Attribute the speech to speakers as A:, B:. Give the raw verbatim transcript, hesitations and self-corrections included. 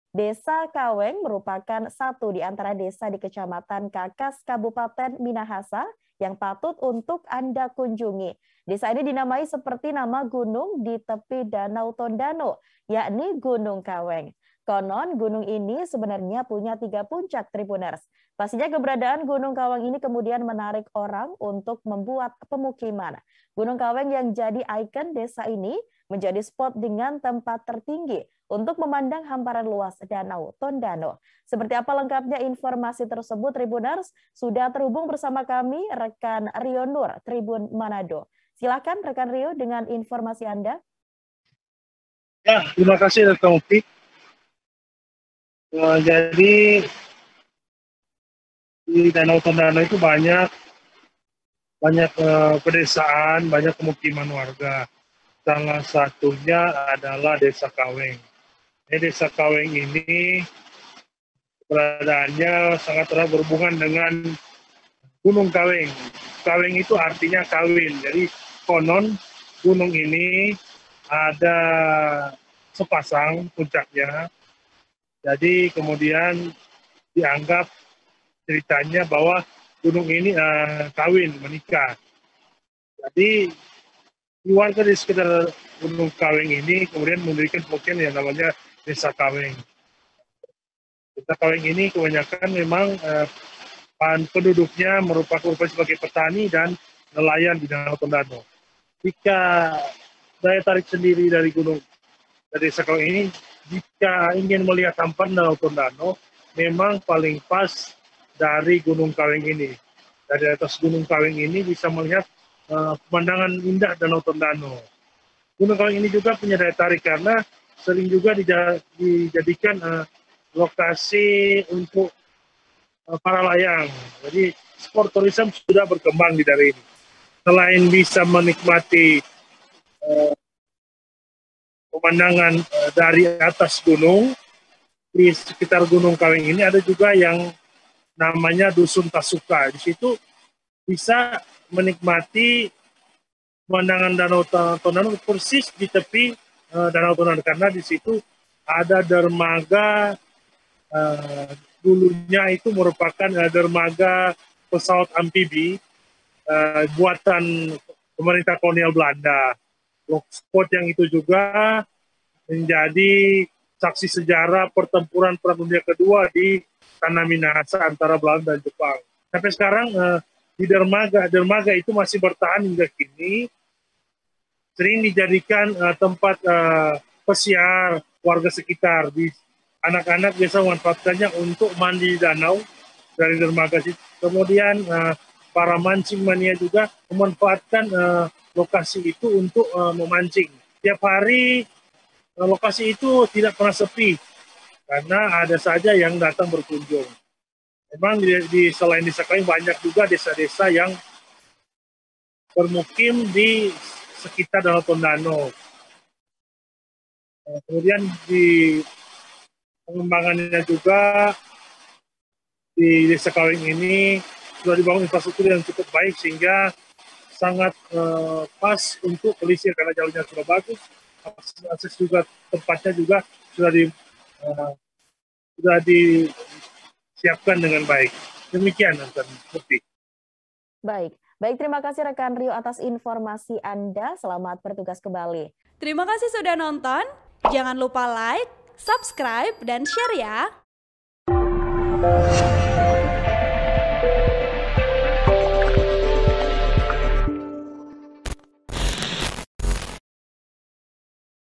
A: Desa Kaweng merupakan satu di antara desa di Kecamatan Kakas, Kabupaten Minahasa yang patut untuk Anda kunjungi. Desa ini dinamai seperti nama gunung di tepi Danau Tondano, yakni Gunung Kaweng. Konon gunung ini sebenarnya punya tiga puncak, Tribuners. Pastinya keberadaan Gunung Kaweng ini kemudian menarik orang untuk membuat pemukiman. Gunung Kaweng yang jadi ikon desa ini menjadi spot dengan tempat tertinggi untuk memandang hamparan luas Danau Tondano. Seperti apa lengkapnya informasi tersebut, Tribuners? Sudah terhubung bersama kami rekan Rio Nur, Tribun Manado. Silakan rekan Rio dengan informasi Anda.
B: Ya, terima kasih rekan Upi. Uh, jadi di Danau Tondano itu banyak banyak uh, pedesaan, banyak pemukiman warga. Salah satunya adalah Desa Kaweng. Di Desa Kaweng ini keberadaannya sangat erat berhubungan dengan Gunung Kaweng. Kaweng itu artinya kawin. Jadi konon gunung ini ada sepasang puncaknya. Jadi kemudian dianggap ceritanya bahwa gunung ini uh, kawin, menikah. Jadi warga di sekitar Gunung Kaweng ini kemudian mendirikan pemukiman yang namanya Desa Kaweng. Desa Kaweng ini kebanyakan memang eh, penduduknya merupakan sebagai petani dan nelayan di Danau Tondano. Jika daya tarik sendiri dari gunung dari Desa Kaweng ini, jika ingin melihat hamparan Danau Tondano, memang paling pas dari Gunung Kaweng ini. Dari atas Gunung Kaweng ini bisa melihat Uh, pemandangan indah Danau Tondano. Gunung Kaweng ini juga punya daya tarik karena sering juga dijadikan uh, lokasi untuk uh, para layang. Jadi sport tourism sudah berkembang di daerah ini. Selain bisa menikmati uh, pemandangan uh, dari atas gunung, di sekitar Gunung Kaweng ini ada juga yang namanya Dusun Tasuka. Di situ bisa menikmati pemandangan Danau Tondano persis di tepi uh, Danau Tondano karena di situ ada dermaga uh, dulunya itu merupakan uh, dermaga pesawat amfibi uh, buatan pemerintah kolonial Belanda. Spot yang itu juga menjadi saksi sejarah pertempuran Perang Dunia Kedua di Tanah Minahasa antara Belanda dan Jepang. Sampai sekarang uh, di dermaga, dermaga itu masih bertahan hingga kini, sering dijadikan uh, tempat uh, pesiar warga sekitar. Di anak-anak biasa memanfaatkannya untuk mandi di danau dari dermaga itu. Kemudian uh, para mancing mania juga memanfaatkan uh, lokasi itu untuk uh, memancing. Tiap hari uh, lokasi itu tidak pernah sepi karena ada saja yang datang berkunjung. Memang di, di selain desa Kaweng banyak juga desa-desa yang bermukim di sekitar Danau Tondano. Kemudian di pengembangannya juga di Desa Kaweng ini sudah dibangun infrastruktur yang cukup baik sehingga sangat uh, pas untuk pelisir karena jalurnya sudah bagus, akses, akses juga tempatnya juga sudah di uh, sudah disiapkan dengan baik. Demikian, Anton.
A: Baik. Baik, terima kasih rekan Rio atas informasi Anda. Selamat bertugas kembali.
C: Terima kasih sudah nonton. Jangan lupa like, subscribe, dan share ya.